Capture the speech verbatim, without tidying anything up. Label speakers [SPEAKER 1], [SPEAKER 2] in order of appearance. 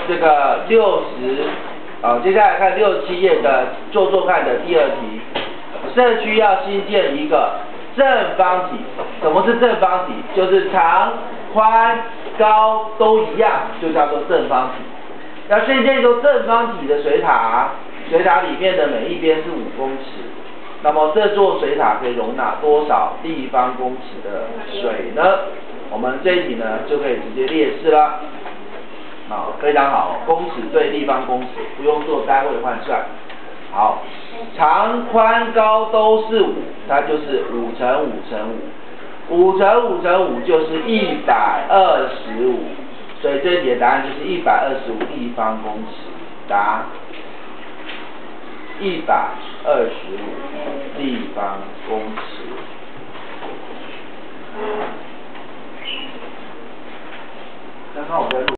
[SPEAKER 1] 这个六十，啊，接下来看六七页的做做看的第二题，社区要新建一个正方体。什么是正方体？就是长、宽、高都一样，就叫做正方体。要新建一个正方体的水塔，水塔里面的每一边是五公尺。那么这座水塔可以容纳多少立方公尺的水呢？我们这一题呢就可以直接列式了。好，非常好，公尺对立方公尺，不用做单位换算。好，长、宽、高都是五，它就是五乘五乘五，五乘五乘五就是一百二十五，所以这一题的答案就是一百二十五立方公尺，答一百二十五立方公尺。刚刚我在录。